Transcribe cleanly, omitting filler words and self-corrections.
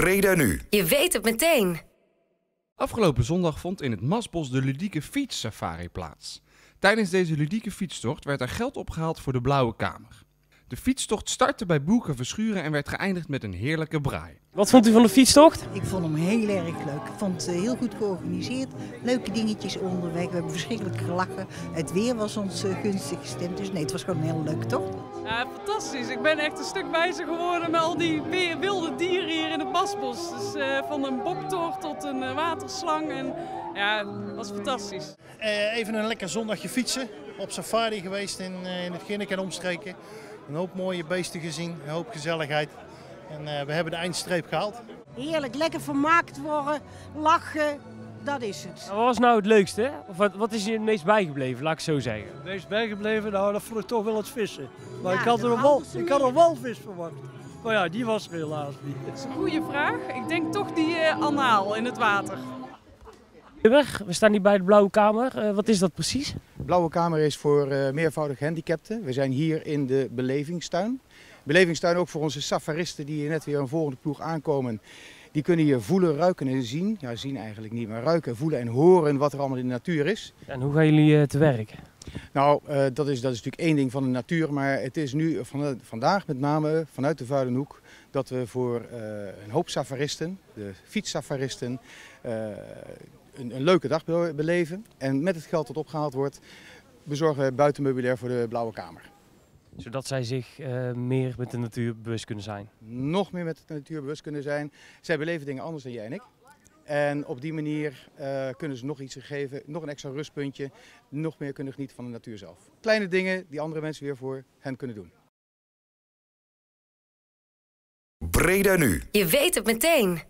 Breda nu. Je weet het meteen. Afgelopen zondag vond in het Masbos de ludieke fietssafari plaats. Tijdens deze ludieke fietstocht werd er geld opgehaald voor de Blauwe Kamer. De fietstocht startte bij Boeken Verschuren en werd geëindigd met een heerlijke braai. Wat vond u van de fietstocht? Ik vond hem heel erg leuk. Ik vond het heel goed georganiseerd. Leuke dingetjes onderweg. We hebben verschrikkelijk gelachen. Het weer was ons gunstig gestemd. Dus nee, het was gewoon een hele leuke tocht. Ja, fantastisch. Ik ben echt een stuk wijzer geworden met al die wilde dieren hier in het Masbos. Dus van een boktocht tot een waterslang. En ja, het was fantastisch. Even een lekker zondagje fietsen. Op safari geweest in het Ginneken en omstreken. Een hoop mooie beesten gezien, een hoop gezelligheid. En we hebben de eindstreep gehaald. Heerlijk, lekker vermaakt worden, lachen, dat is het. Wat was nou het leukste? Of wat is je het meest bijgebleven, laat ik zo zeggen? Het meest bijgebleven, nou dat vond ik toch wel het vissen. Maar Ja, ik had een walvis verwacht. Maar ja, die was er helaas niet. Dat is een goede vraag. Ik denk toch die anaal in het water. We staan hier bij de Blauwe Kamer. Wat is dat precies? De Blauwe Kamer is voor meervoudig gehandicapten. We zijn hier in de belevingstuin. Belevingstuin ook voor onze safaristen die hier net weer een volgende ploeg aankomen. Die kunnen hier voelen, ruiken en zien. Ja, zien eigenlijk niet, maar ruiken, voelen en horen wat er allemaal in de natuur is. En hoe gaan jullie te werk? Nou, dat is natuurlijk één ding van de natuur, maar het is nu vandaag met name vanuit de Vuilenhoek dat we voor een hoop safaristen, de fietssafaristen, een leuke dag beleven. En met het geld dat opgehaald wordt, bezorgen we buitenmeubilair voor de Blauwe Kamer. Zodat zij zich meer met de natuur bewust kunnen zijn. Nog meer met de natuur bewust kunnen zijn. Zij beleven dingen anders dan jij en ik. En op die manier kunnen ze nog iets geven, nog een extra rustpuntje, nog meer kunnen genieten van de natuur zelf. Kleine dingen die andere mensen weer voor hen kunnen doen. Breda nu. Je weet het meteen.